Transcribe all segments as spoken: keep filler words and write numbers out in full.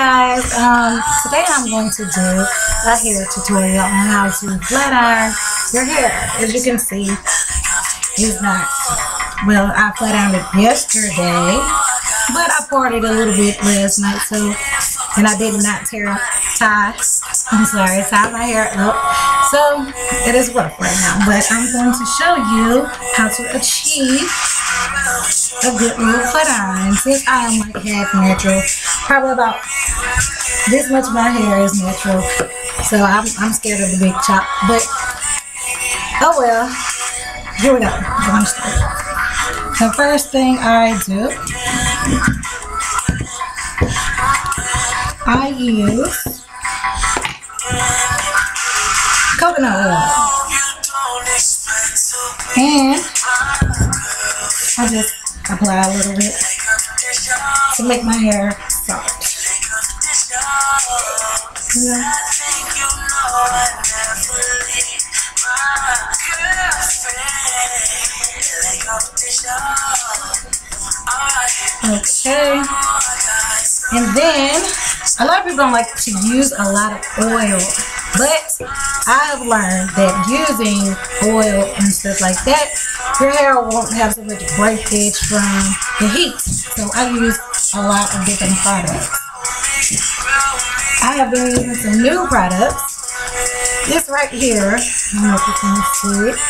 guys, um, today I'm going to do a hair tutorial on how to flat iron your hair. As you can see, it's not, well, I flat ironed it yesterday, but I parted a little bit last night, so, and I did not tear, tie, I'm sorry, tie my hair up, so it is rough right now, but I'm going to show you how to achieve a good little flat iron. Since I am like half natural, probably about this much of my hair is natural, so I'm, I'm scared of the big chop, but oh well, here we go. I'm gonna start. The first thing I do, I use coconut oil, and I just apply a little bit to make my hair soft. Yeah. Okay, and then a lot of people don't like to use a lot of oil, but I have learned that using oil and stuff like that, your hair won't have so much breakage from the heat. So I use a lot of different products. I have been using some new products. This right here, I don't know if you can see it.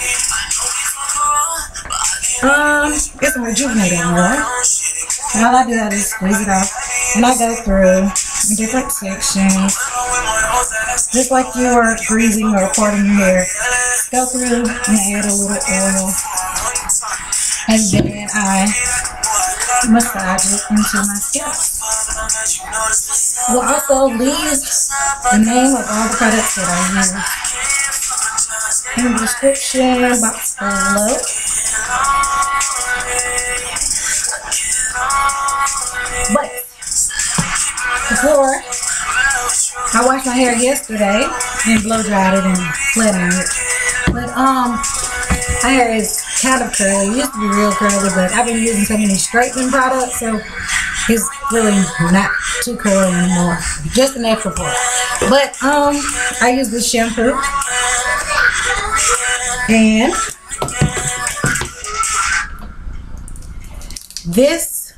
Um, it's a rejuvenating oil. And all I do is squeeze it off, and I go through different sections, just like you are greasing or parting your hair. Go through and add a little oil, and then I massage it into my scalp. We'll also leave the name of all the products that I use in the description box below. But before, I washed my hair yesterday and blow dried it and flat ironed it. But um, my hair is kind of curly. It used to be real curly, but I've been using so many straightening products, so it's really not too curly anymore. Just a natural part. But um, I use this shampoo and this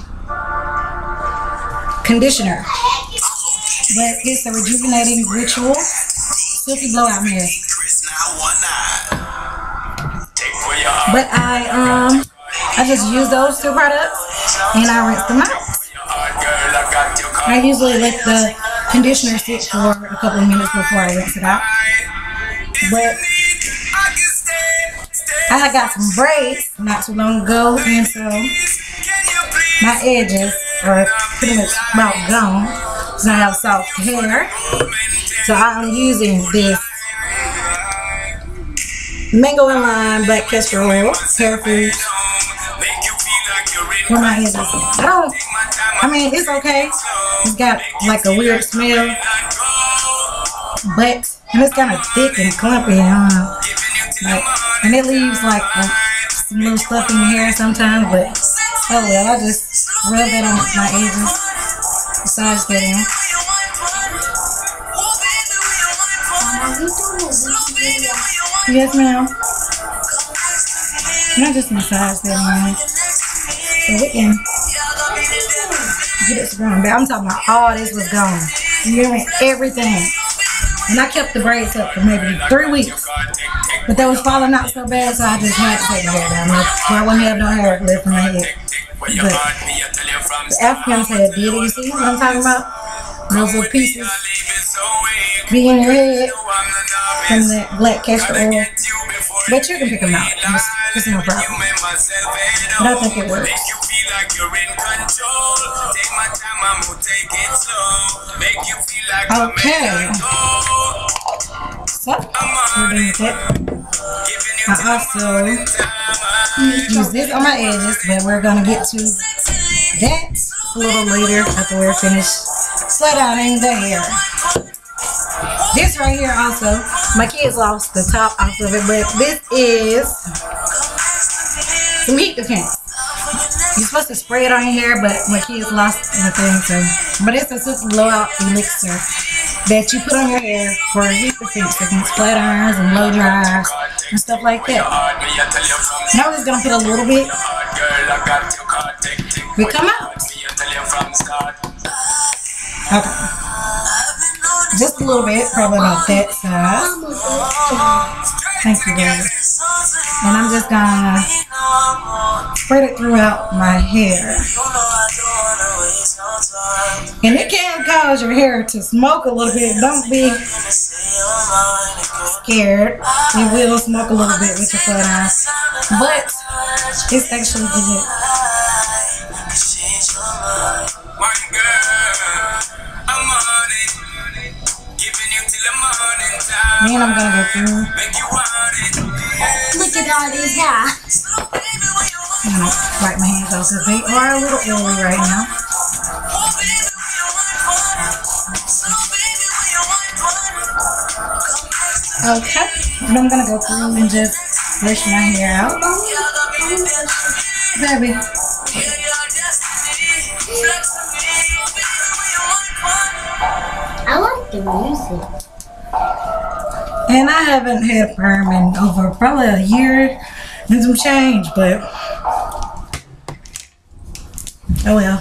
conditioner, but it's a rejuvenating ritual silky blowout mask. But I um I just use those two products and I rinse them out. I usually let the conditioner sit for a couple of minutes before I rinse it out. But I had got some braids not too long ago, and so my edges are pretty much about gone. So I have soft hair. So I'm using this mango and lime black castor oil hair food for my edges. I don't, I mean, it's okay. It's got like a weird smell, but and it's kind of thick and clumpy. I don't know. Like, and it leaves like uh, some little stuff in your hair sometimes, but oh well, I just rub that on my edges, massage that in. Yes, ma'am. And I just massage that in, so we can get it going. But I'm talking about all this was gone. You know, everything. And I kept the braids up for maybe three weeks. But they was falling out so bad, so I just had to take my hair down. So I wouldn't have no hair left in my head. But the Africans had did it. You see what I'm talking about? Those little pieces be in your head from that black castor oil. But you can pick them out. It's, it's no problem. But I think it works. Okay. So, we're done with it. I also use this on my edges, but we're going to get to that a little later after we're finished flat ironing the hair. This right here also, my kids lost the top off of it, but this is some heat defense. You're supposed to spray it on your hair, but my kids lost the thing, so. But it's a super blowout elixir that you put on your hair for heat defense against flat irons and low dries and stuff like that. Now we're just gonna put a little bit. We come out. Okay. Just a little bit, probably about that size. Thank you guys. And I'm just gonna spread it throughout my hair. And it can cause your hair to smoke a little bit. Don't be scared. It will smoke a little bit with your flat iron, but it's actually good. Then I'm gonna go through. Look at all these hair. I'm gonna wipe my hands off because they are a little oily right now. Okay, and I'm gonna go through and just brush my hair out, baby. I like the music. And I haven't had a perm in over probably a year and some change, but oh well.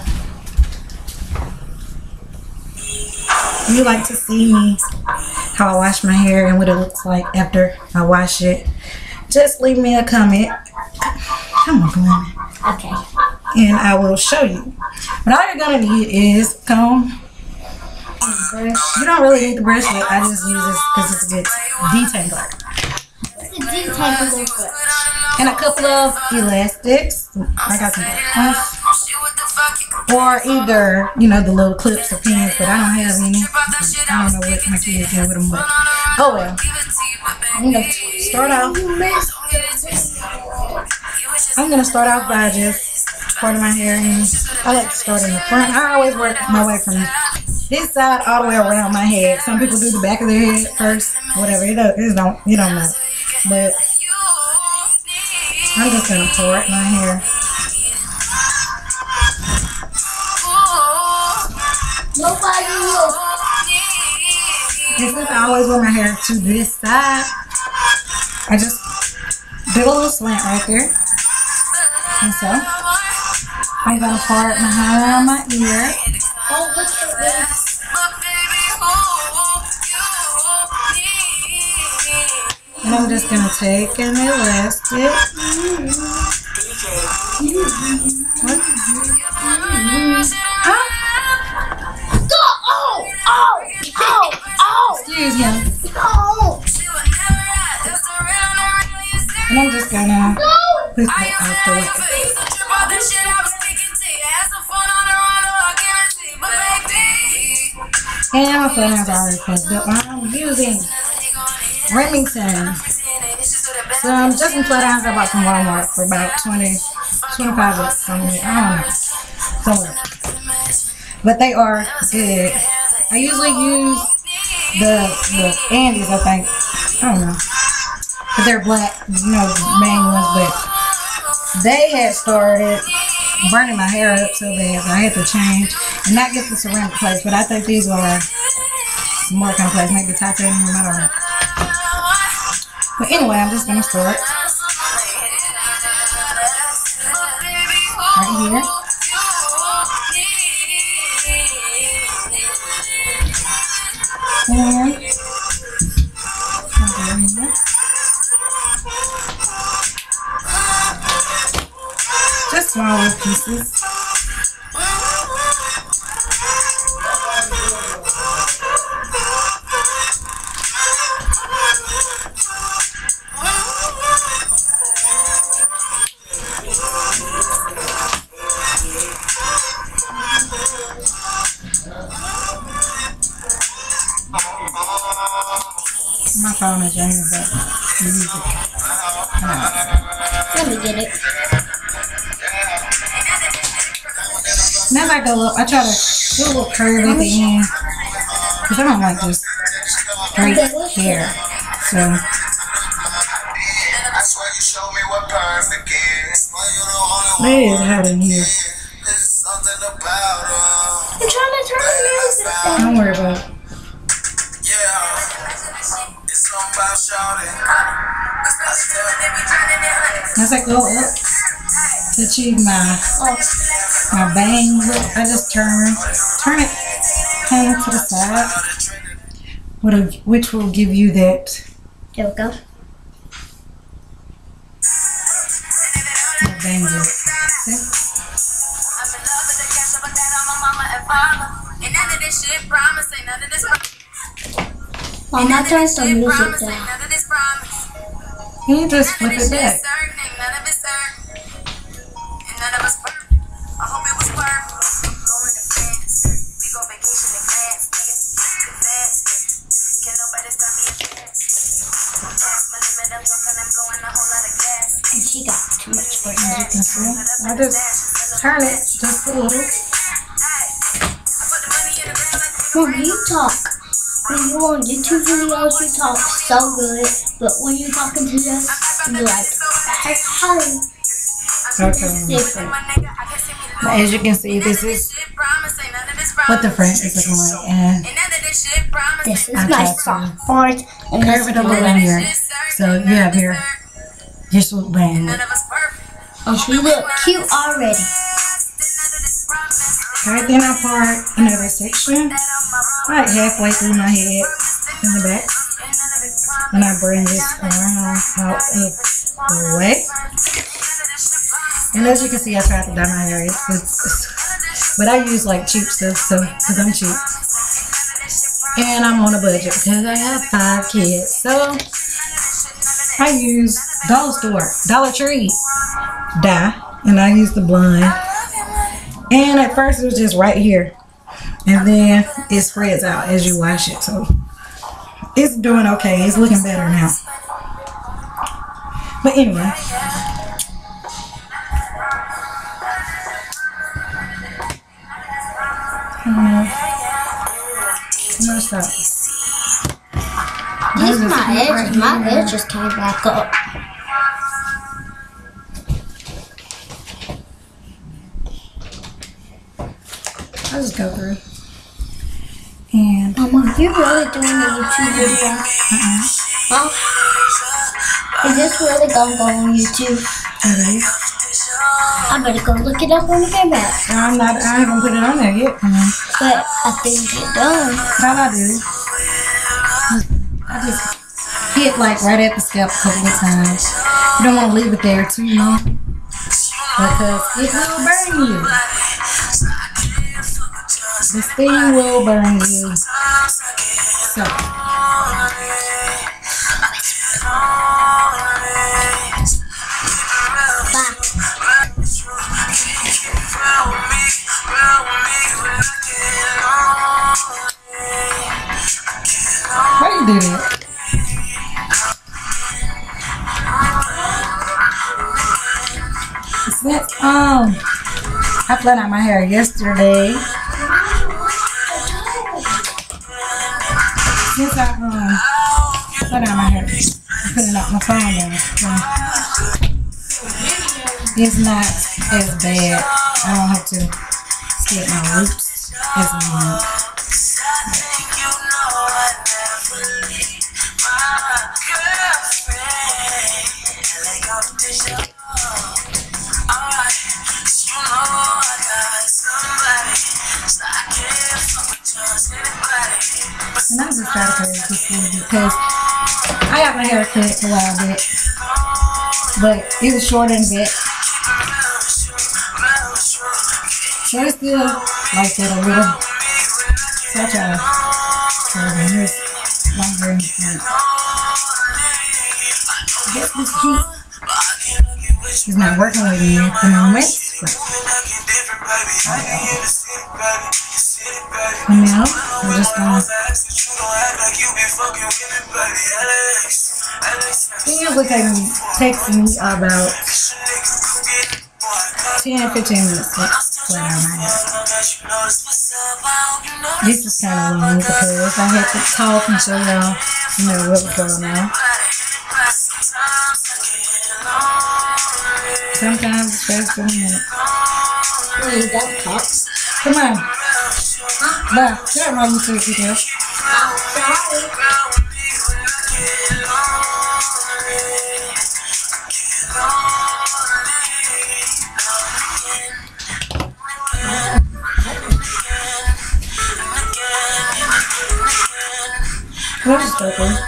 You like to see me how I wash my hair and what it looks like after I wash it, just leave me a comment. Come on, come on. Okay. And I will show you. But all you're gonna need is comb and brush. You don't really need the brush, but I just use this because it's a good detangler. It's a detangler brush. And a couple of elastics. I got some ones. Or either, you know, the little clips or pins, but I don't have any. I don't know what my kids do with them, but oh well. I'm gonna start off. I'm gonna start off by just parting my hair, and I like to start in the front. I always work my way from this side all the way around my head. Some people do the back of their head first, whatever. It don't, it don't, it don't matter. But I'm just gonna part my hair. Nobody will. And since I always wear my hair to this side, I just did a little slant right there. And so, I'm going to part my hair around my ear. Oh, look at this. And I'm just going to take an elastic. What? Huh? Oh, oh, oh, oh. Excuse me. Oh. And I'm just going to put that out the way. And my flat irons are already plugged up. I'm using Remington. Some just some flat irons I bought from Walmart for about twenty, twenty-five bucks. Somewhere. I don't know. Somewhere. But they are good. I usually use the the Andes, I think. I don't know. But they're black, you know, main ones. But they had started burning my hair up so bad, so I had to change and not get the ceramic plates. But I think these are some more kind of plates, maybe titanium. I don't know. But anyway, I'm just gonna start right here. And just smaller pieces. My phone is ringing, but music. Let me get it. And as I go up, I try to do a little curve at the end because I don't like just straight hair. So It is hot in here. I'm trying to turn the music down. Don't worry about it. As I go up to achieve my my bang look, I just turn turn it kind of to the side, which will give you that. There we go. That bang look. See? Mama, turn some music down. You just flip it back. And she got too much for As you can see, I just turn it just a little. Mom, you talk. When you on YouTube videos, you talk so good, but when you're talking to us, you're like, hi. Okay. Different. But as you can see, this is what the front is looking like, and This is I my tried to soft part, and this curve is it a little my here. So you have your your swoop bang look. And she look cute already. Right then I part another section, right halfway through my head in the back, and I bring this around out of the way. And as you can see, I tried to dye my hair, it's, it's, it's, but I use like cheap stuff, so because I'm cheap, and I'm on a budget because I have five kids. So I use Dollar Store, Dollar Tree dye, and I use the blonde. And at first it was just right here, and then it spreads out as you wash it. So it's doing okay. It's looking better now. But anyway, I don't know. I'm gonna stop. These my edges. My edges came back up. I'll just go through. And Mama, you really doing a YouTube video? uh-uh. Huh? Is this really gonna go on YouTube? It is. I better go look it up when I get back. I'm not. I haven't put it on there yet. Um, But I think it's done. all I do, I just hit like right at the scalp a couple of times. You don't want to leave it there too long because it will burn you. This thing will burn you. So. Bye. Why you do that? Since um, I flat out my hair yesterday. Since I um flat out my hair, I put it out my phone there. So it's not as bad. I don't have to split my roots as much. And I just try to cut it before because I got my hair cut a while back, but it was shorter than that. So it's still like that a little. So I try to curl my hair longer in the front. I guess this heat is not working with me at the moment. But and now I'm just gonna. It usually takes me, takes me about ten to fifteen minutes to flat out my hair. This is kind of long because I had to talk and show y'all, you know, what was going on. Sometimes it's faster than that. No, you don't talk. Come on. Bye. Get my YouTube video. I'm sorry. What is that one?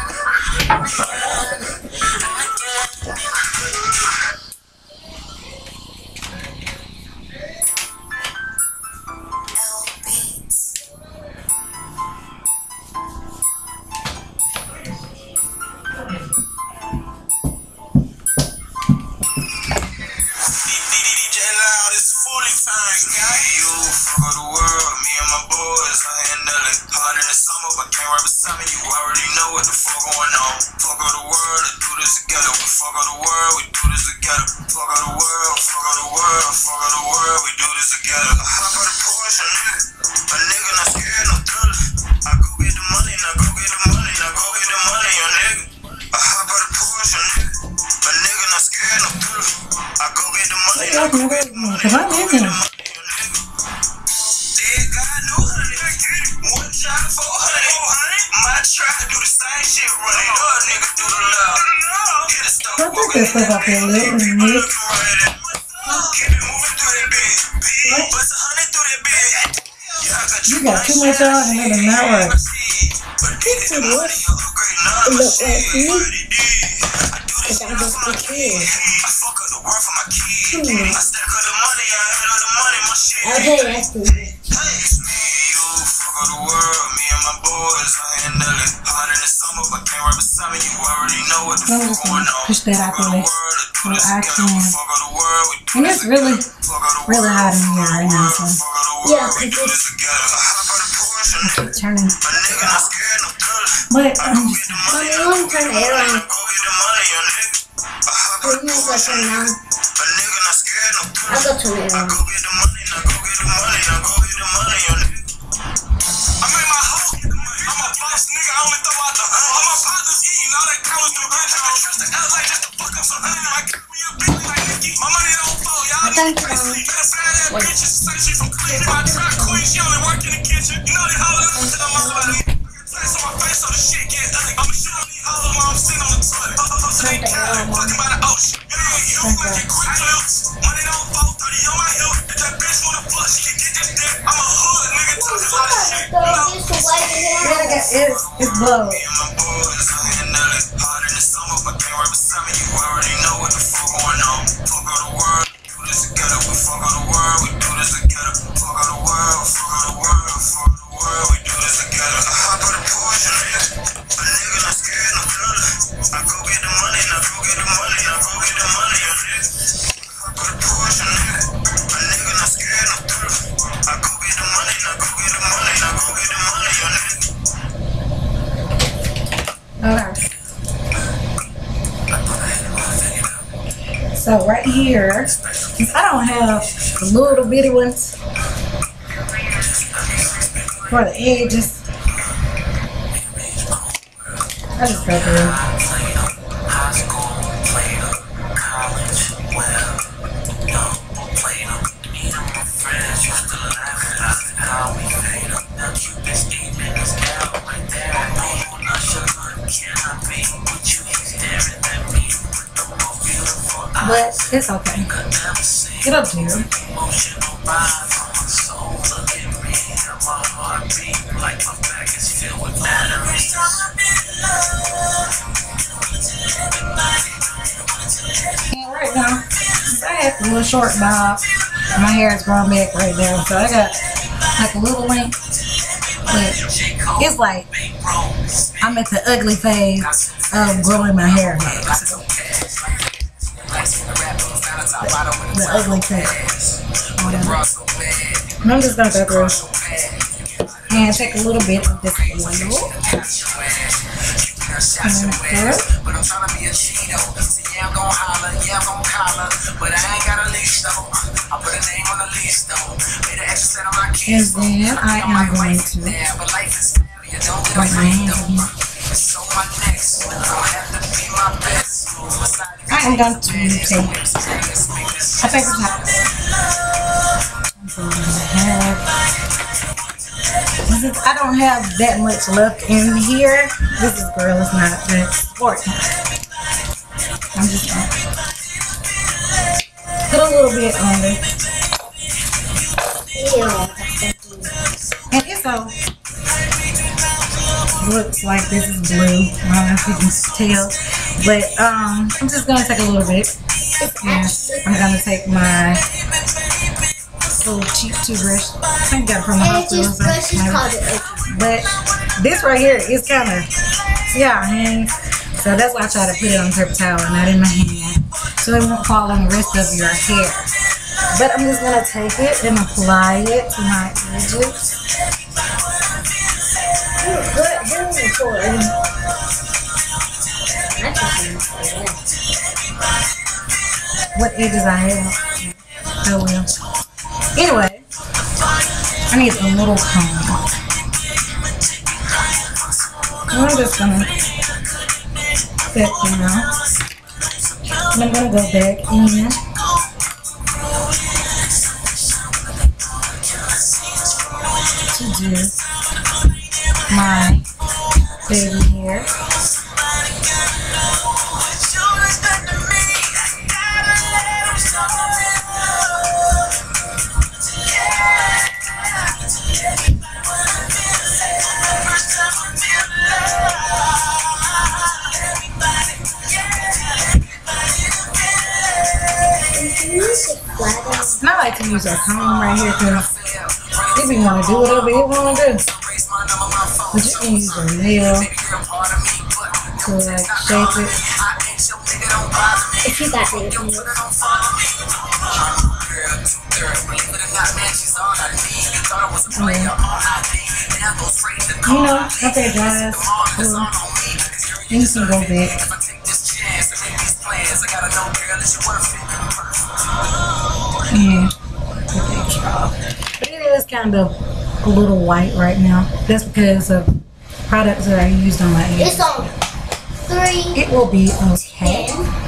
Cause I'm in here. I think this stuff up here a little bit. You got too much on and it is not right. This is what it looks like to me. Because I just put here. Hmm. I'll tell you that's the way. I'm just gonna push that out the way so I can. And it's really, really hot in here right now, so. Yeah, because I keep turning. But I'm just. I mean, you want to turn the air on. So you want to go turn it on. I'll go turn it on. I turned it on. It's, it's blow. So right here, I don't have the little bitty ones for the edges. I just got there. But it's okay. Get up here. And right now, I have a little short bob. My hair is growing back right now, so I got like a little length. But it's like I'm at the ugly phase of growing my hair back. So. The ugly phase. And I'm just gonna go through and take a little bit of this oil. And through. But I'm trying to be a Cheeto. See, yeah, I'm gonna holler, yeah, I'm gonna collar. But I ain't got a leash though. I put a name on the leash though. Made an extra set on my kids. And then I am going to wipe my hands I am going to take a paper towel. I don't have that much left in here. This is girl, it's not that sport. I'm just gonna put a little bit on it. And it's so looks like this is blue. I don't know if you can tell, but um, I'm just gonna take a little bit. And I'm gonna take my little cheap toothbrush. I think I got it from the hospital. But this right here is kind of, yeah, hands. So that's why I try to put it on paper towel and not in my hand, so it won't fall on the rest of your hair. But I'm just gonna take it and apply it to my edges. Good hair recording. What edges I have? Oh well. Anyway, I need a little comb. I'm just gonna set them out. And I'm gonna go back in. To do my baby hair. And I like to use a comb right here because if you want to do whatever you want to do. But you can use a nail to like shape it. If you got nails. Um, you know, after it dries, cool. You can go back. Yeah. But it is kind of a little white right now. That's because of products that I used on my hair. It's on three. It will be okay.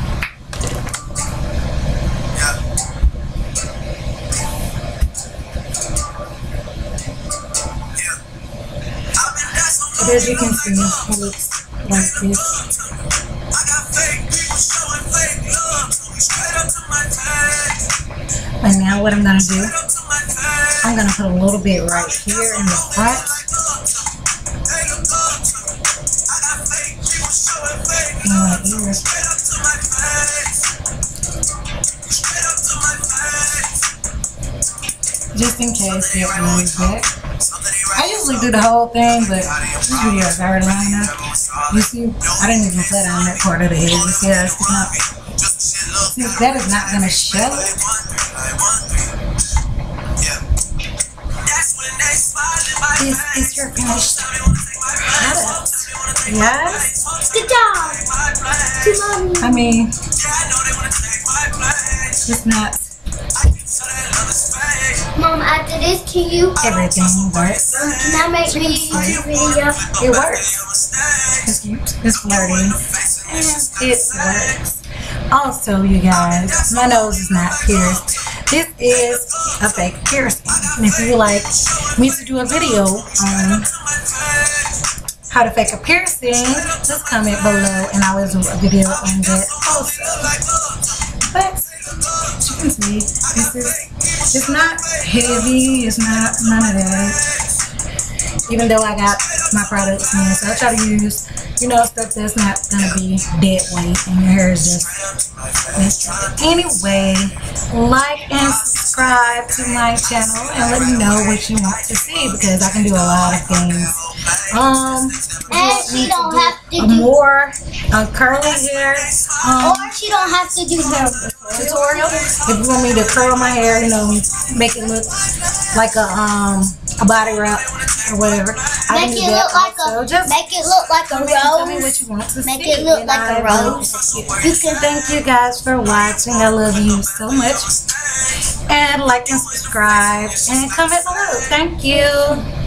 But as you can see, it looks like this. And now what I'm going to do, I'm going to put a little bit right here in the front. In my ears. Just in case it moves back. I usually do the whole thing, but this video is already long enough. You see, I didn't even put on that part of the head. You see how it's sticking up? See, that is not going to show. This is your finished product. Yes? Good job. To mommy. I mean, it's not Mom, after this, can you everything works. um, can I make me a YouTube video? It works. It's cute. It's flirty. It works. Also, you guys, my nose is not pierced. This is a fake piercing. And if you like me to do a video on how to fake a piercing, just comment below and I will do a video on that also. But as you can see, this is it's not heavy, it's not none of that. Even though I got my products in, so I try to use, you know, stuff that's not gonna be dead weight and your hair is just messed. Anyway, like and subscribe to my channel and let me know what you want to see because I can do a lot of things. Um, And she don't have to a do more uh, curly hair um, or she don't have to do hair tutorial. If you want me to curl my hair, you know, make it look like a um a body wrap or whatever, I Make can do it that look like also. a Just make it look like a comment and tell me what rose. you want to Make see, it look and like a I will- rose. You can thank you guys for watching. I love you so much. And like and subscribe and comment below. Thank you.